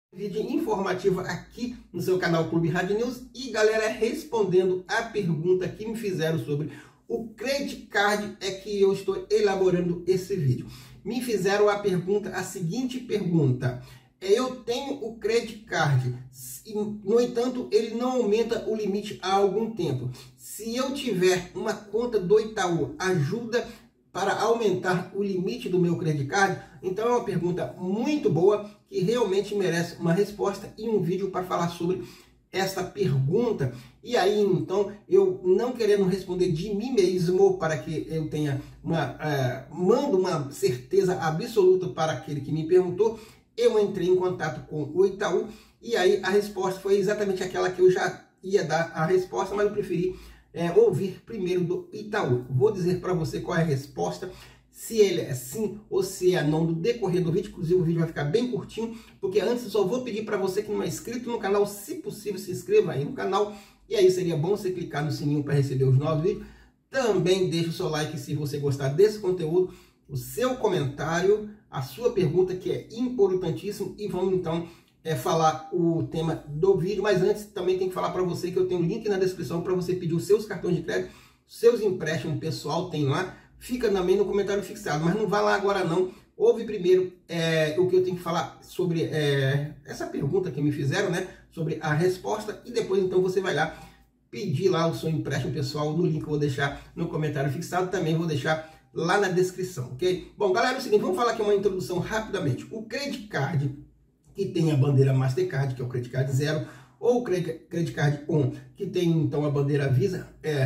Vídeo informativo aqui no seu canal Clube Hard News e galera, respondendo a pergunta que me fizeram sobre o Credit Card é que eu estou elaborando esse vídeo. Me fizeram a seguinte pergunta: eu tenho o Credit Card, no entanto ele não aumenta o limite há algum tempo. Se eu tiver uma conta do Itaú, ajuda para aumentar o limite do meu Credit Card? Então é uma pergunta muito boa que realmente merece uma resposta e um vídeo para falar sobre essa pergunta. E aí então, eu não querendo responder de mim mesmo para que eu tenha mando uma certeza absoluta para aquele que me perguntou, eu entrei em contato com o Itaú e aí a resposta foi exatamente aquela que eu já ia dar a resposta, mas eu preferi ouvir primeiro do Itaú. Vou dizer para você qual é a resposta, se ele é sim ou se é não, no decorrer do vídeo. Inclusive o vídeo vai ficar bem curtinho, porque antes eu só vou pedir para você que não é inscrito no canal, se possível se inscreva aí no canal, e aí seria bom você clicar no sininho para receber os novos vídeos. Também deixa o seu like se você gostar desse conteúdo, o seu comentário, a sua pergunta, que é importantíssimo, e vamos então falar o tema do vídeo. Mas antes também tem que falar para você que eu tenho um link na descrição para você pedir os seus cartões de crédito, seus empréstimos pessoal, tem lá, fica também no comentário fixado, mas não vá lá agora não. Ouve primeiro o que eu tenho que falar sobre essa pergunta que me fizeram, né, sobre a resposta, e depois então você vai lá pedir lá o seu empréstimo pessoal no link que eu vou deixar no comentário fixado, também vou deixar lá na descrição, ok? Bom, galera, é o seguinte, vamos falar aqui uma introdução rapidamente. O Credit Card que tem a bandeira Mastercard, que é o Credit Card 0, ou o Credit Card 1, que tem então a bandeira Visa,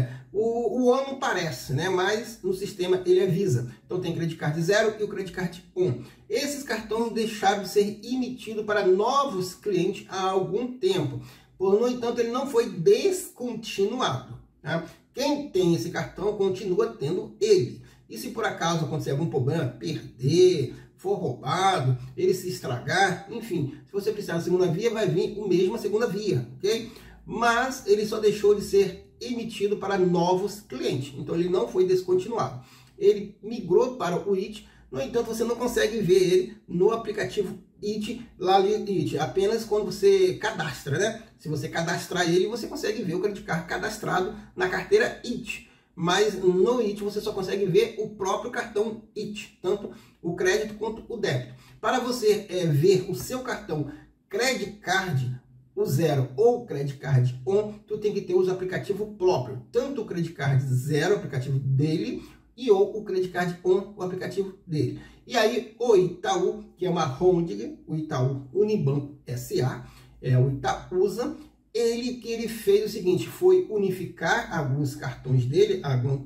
o ON não parece, né? Mas no sistema ele é Visa. Então tem Credit Card 0 e o Credit Card 1. Esses cartões deixaram de ser emitidos para novos clientes há algum tempo. No entanto, ele não foi descontinuado, tá? Quem tem esse cartão continua tendo ele. E se por acaso acontecer algum problema, perder, for roubado, ele se estragar, enfim, se você precisar da segunda via, vai vir o mesmo a segunda via, ok? Mas ele só deixou de ser emitido para novos clientes, então ele não foi descontinuado. Ele migrou para o IT, no entanto você não consegue ver ele no aplicativo IT, lá no IT, apenas quando você cadastra, né? Se você cadastrar ele, você consegue ver o Credit Card cadastrado na carteira IT. Mas no IT você só consegue ver o próprio cartão IT, tanto o crédito quanto o débito. Para você ver o seu cartão Credit Card, o 0 ou o Credit Card 1, tu tem que ter os aplicativos próprios, tanto o Credit Card 0, o aplicativo dele, e ou o Credit Card 1, o aplicativo dele. E aí o Itaú, que é uma holding, o Itaú Unibanco SA, o Itaúsa, ele fez o seguinte, foi unificar alguns cartões dele,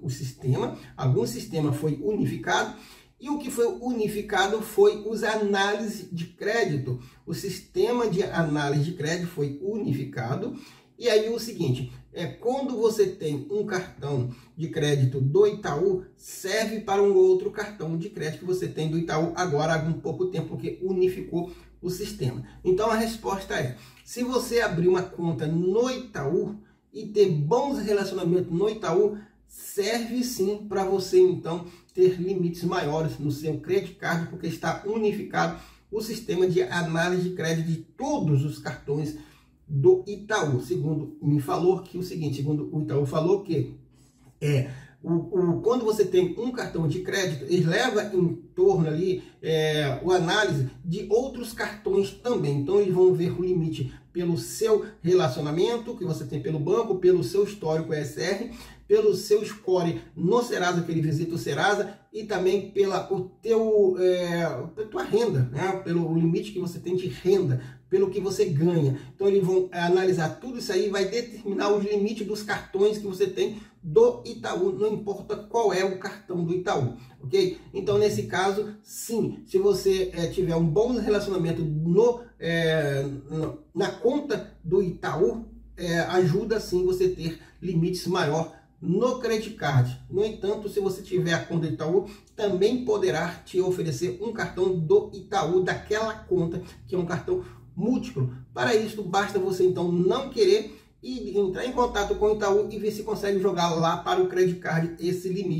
algum sistema foi unificado, e o que foi unificado foi os análises de crédito. O sistema de análise de crédito foi unificado, e aí o seguinte, quando você tem um cartão de crédito do Itaú, serve para um outro cartão de crédito que você tem do Itaú agora há algum pouco tempo, porque unificou o sistema. Então a resposta é: se você abrir uma conta no Itaú e ter bons relacionamentos no Itaú, serve sim para você então ter limites maiores no seu Credit Card, porque está unificado o sistema de análise de crédito de todos os cartões do Itaú. Segundo me falou que o seguinte, segundo o Itaú falou que quando você tem um cartão de crédito, ele leva em torno ali o análise de outros cartões também. Então eles vão ver o limite pelo seu relacionamento que você tem pelo banco, pelo seu histórico ESR, pelo seu score no Serasa, que ele visita o Serasa, e também pela tua renda, né? Pelo limite que você tem de renda, pelo que você ganha. Então eles vão analisar tudo isso aí e vai determinar os limites dos cartões que você tem do Itaú, não importa qual é o cartão do Itaú, ok? Então nesse caso, sim, se você tiver um bom relacionamento na conta do Itaú, ajuda sim você ter limites maior no Credit Card. No entanto, se você tiver a conta do Itaú, também poderá te oferecer um cartão do Itaú daquela conta, que é um cartão múltiplo. Para isso, basta você então não querer e entrar em contato com o Itaú e ver se consegue jogar lá para o Credit Card esse limite,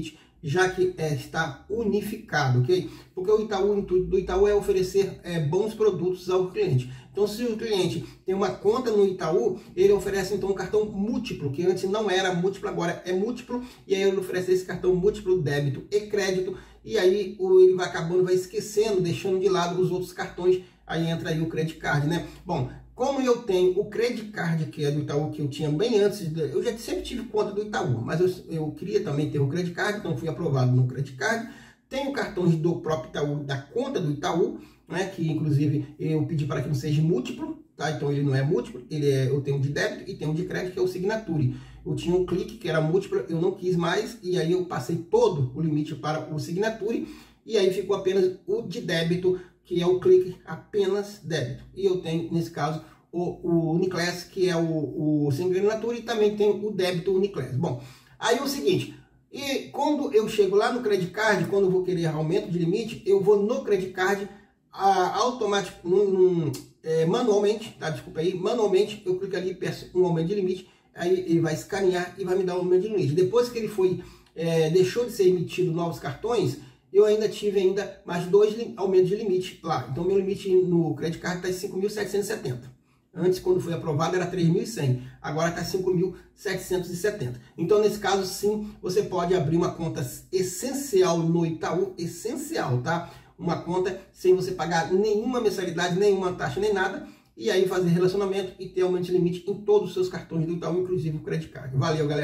já que está unificado, ok? Porque o intuito do Itaú é oferecer bons produtos ao cliente. Então, se o cliente tem uma conta no Itaú, ele oferece então um cartão múltiplo, que antes não era múltiplo, agora é múltiplo, e aí ele oferece esse cartão múltiplo, débito e crédito, e aí ele vai acabando, vai esquecendo, deixando de lado os outros cartões, aí entra aí o credit card, né? Bom, como eu tenho o credit card, que é do Itaú, que eu tinha bem antes, eu já sempre tive conta do Itaú, mas eu queria também ter o credit card, então fui aprovado no credit card. Tenho cartões do próprio Itaú, da conta do Itaú, né, que inclusive eu pedi para que não seja múltiplo, tá? Então ele não é múltiplo, eu tenho de débito e tenho de crédito, que é o Signature. Eu tinha um clique que era múltiplo, eu não quis mais, e aí eu passei todo o limite para o Signature, e aí ficou apenas o de débito, que é o clique apenas débito. E eu tenho, nesse caso, o Uniclass, que é o Signature, e também tenho o débito Uniclass. Bom, aí é o seguinte, e quando eu chego lá no credit card, quando eu vou querer aumento de limite, eu vou no credit card, automático, manualmente, tá? Desculpa aí, manualmente eu clico ali e peço um aumento de limite, aí ele vai escanear e vai me dar um aumento de limite. Depois que ele deixou de ser emitido novos cartões, eu ainda tive mais 2 aumentos de limite lá. Então meu limite no credit card está em 5.770. Antes, quando foi aprovado, era 3.100. Agora está 5.770. Então, nesse caso, sim, você pode abrir uma conta essencial no Itaú. Essencial, tá? Uma conta sem você pagar nenhuma mensalidade, nenhuma taxa, nem nada. E aí fazer relacionamento e ter aumento de limite em todos os seus cartões do Itaú, inclusive o credit card. Valeu, galera!